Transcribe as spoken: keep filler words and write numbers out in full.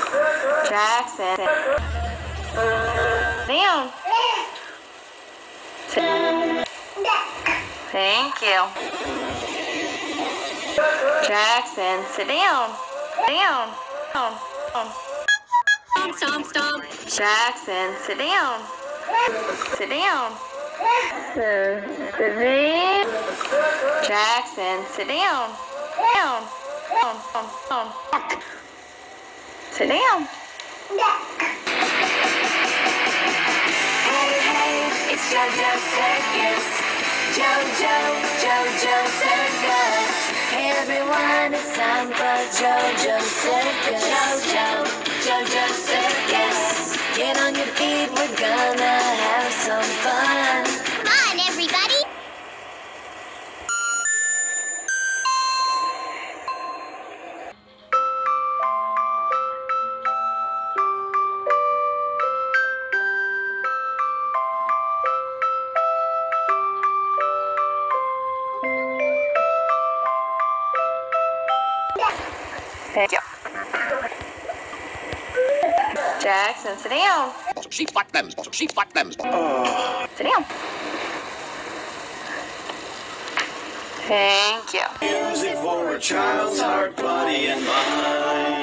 Jackson. Down. Thank you. Jackson, sit down. Down. Down. Stomp, stomp. Jackson, sit down. Sit down. Sit down. Jackson, sit down. Down. Down. Down. Down. Sit down. Hey, hey, it's JoJo Circus. JoJo, JoJo Circus. Hey everyone, it's time for JoJo Circus. JoJo, JoJo Circus. Get on your feet, we're gonna have some fun. Come on, everybody. Thank you. Jackson, sit down. Sheep like them, sheep like them. Sit down. Thank you. Music for a child's heart, body, and mind.